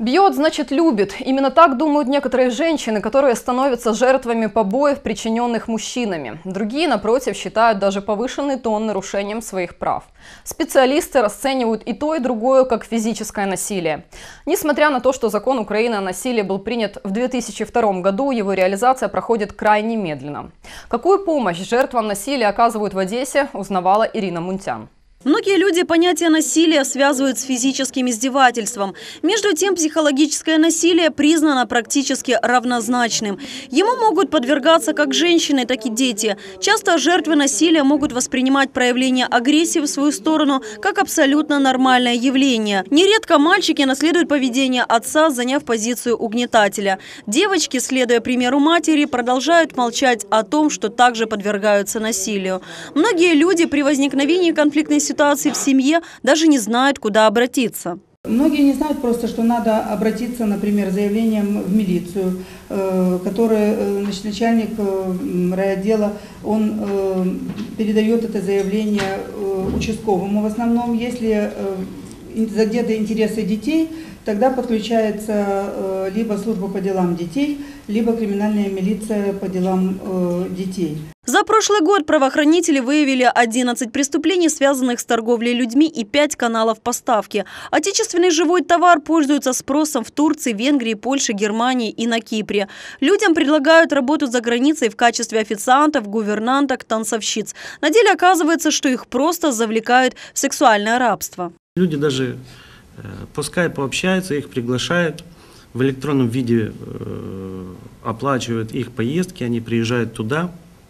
Бьет, значит, любит. Именно так думают некоторые женщины, которые становятся жертвами побоев, причиненных мужчинами. Другие, напротив, считают даже повышенный тон нарушением своих прав. Специалисты расценивают и то, и другое как физическое насилие. Несмотря на то, что закон Украины о насилии был принят в 2002 году, его реализация проходит крайне медленно. Какую помощь жертвам насилия оказывают в Одессе, узнавала Ирина Мунтян. Многие люди понятие насилия связывают с физическим издевательством. Между тем, психологическое насилие признано практически равнозначным. Ему могут подвергаться как женщины, так и дети. Часто жертвы насилия могут воспринимать проявление агрессии в свою сторону как абсолютно нормальное явление. Нередко мальчики наследуют поведение отца, заняв позицию угнетателя. Девочки, следуя примеру матери, продолжают молчать о том, что также подвергаются насилию. Многие люди при возникновении конфликтной ситуации в семье даже не знают, куда обратиться. Многие не знают просто, что надо обратиться, например, с заявлением в милицию, который начальник райотдела, он передает это заявление участковому в основном. Если задеты интересы детей, тогда подключается либо служба по делам детей, либо криминальная милиция по делам детей. За прошлый год правоохранители выявили 11 преступлений, связанных с торговлей людьми, и 5 каналов поставки. Отечественный живой товар пользуется спросом в Турции, Венгрии, Польше, Германии и на Кипре. Людям предлагают работу за границей в качестве официантов, гувернанток, танцовщиц. На деле оказывается, что их просто завлекают в сексуальное рабство. Люди даже по скайпу общаются, их приглашают, в электронном виде оплачивают их поездки, они приезжают туда.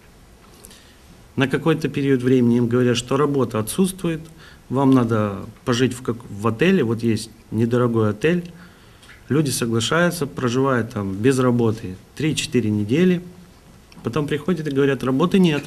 На какой-то период времени им говорят, что работа отсутствует, вам надо пожить в отеле, вот есть недорогой отель. Люди соглашаются, проживают там без работы 3-4 недели, потом приходят и говорят, работы нет.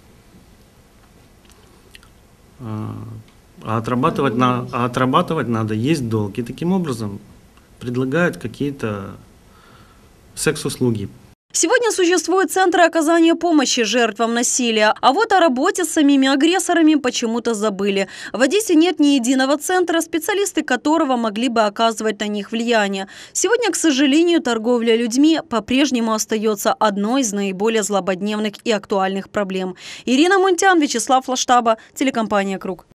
А отрабатывать надо, есть долг. И таким образом предлагают какие-то секс-услуги. Сегодня существуют центры оказания помощи жертвам насилия, а вот о работе с самими агрессорами почему-то забыли. В Одессе нет ни единого центра, специалисты которого могли бы оказывать на них влияние. Сегодня, к сожалению, торговля людьми по-прежнему остается одной из наиболее злободневных и актуальных проблем. Ирина Мунтян, Вячеслав Лаштаба, телекомпания «Круг».